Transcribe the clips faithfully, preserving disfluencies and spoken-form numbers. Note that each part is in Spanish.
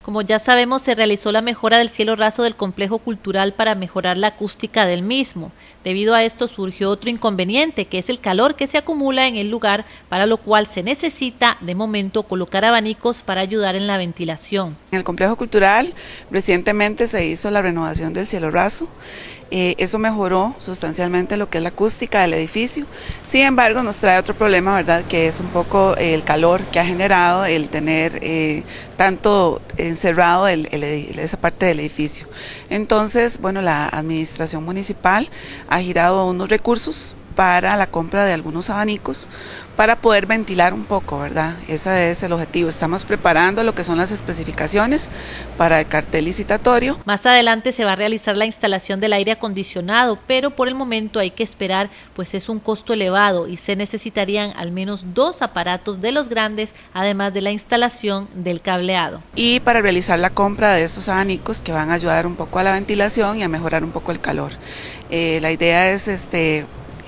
Como ya sabemos, se realizó la mejora del cielo raso del complejo cultural para mejorar la acústica del mismo. Debido a esto surgió otro inconveniente, que es el calor que se acumula en el lugar, para lo cual se necesita, de momento, colocar abanicos para ayudar en la ventilación. En el complejo cultural recientemente se hizo la renovación del cielo raso. Eh, eso mejoró sustancialmente lo que es la acústica del edificio. Sin embargo, nos trae otro problema, ¿verdad?, que es un poco el calor que ha generado el tener eh, tanto encerrado el, el, esa parte del edificio. Entonces, bueno, la administración municipal ha girado unos recursos para la compra de algunos abanicos para poder ventilar un poco, ¿verdad? Ese es el objetivo. Estamos preparando lo que son las especificaciones para el cartel licitatorio. Más adelante se va a realizar la instalación del aire acondicionado, pero por el momento hay que esperar, pues es un costo elevado y se necesitarían al menos dos aparatos de los grandes, además de la instalación del cableado. Y para realizar la compra de estos abanicos que van a ayudar un poco a la ventilación y a mejorar un poco el calor. Eh, la idea es este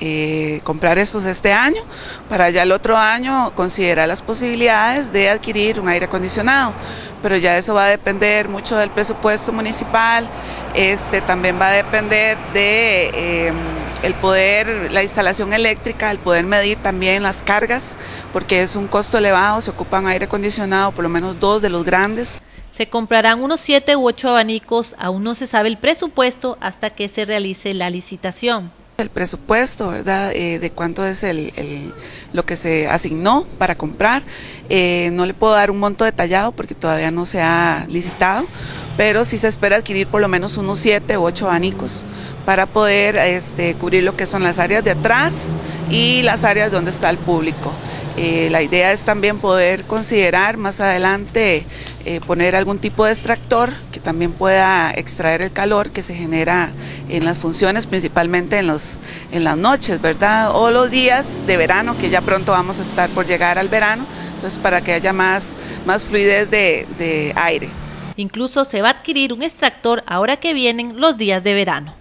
Eh, comprar estos este año, para ya el otro año considerar las posibilidades de adquirir un aire acondicionado, pero ya eso va a depender mucho del presupuesto municipal. Este también va a depender de eh, el poder, la instalación eléctrica, el poder medir también las cargas, porque es un costo elevado. Se ocupan aire acondicionado, por lo menos dos de los grandes. Se comprarán unos siete u ocho abanicos, aún no se sabe el presupuesto hasta que se realice la licitación. El presupuesto, ¿verdad?, eh, de cuánto es el, el, lo que se asignó para comprar. Eh, no le puedo dar un monto detallado porque todavía no se ha licitado, pero sí se espera adquirir por lo menos unos siete u ocho abanicos para poder este, cubrir lo que son las áreas de atrás y las áreas donde está el público. Eh, la idea es también poder considerar más adelante eh, poner algún tipo de extractor que también pueda extraer el calor que se genera en las funciones, principalmente en, los, en las noches, ¿verdad?, o los días de verano, que ya pronto vamos a estar por llegar al verano, entonces para que haya más, más fluidez de, de aire. Incluso se va a adquirir un extractor ahora que vienen los días de verano.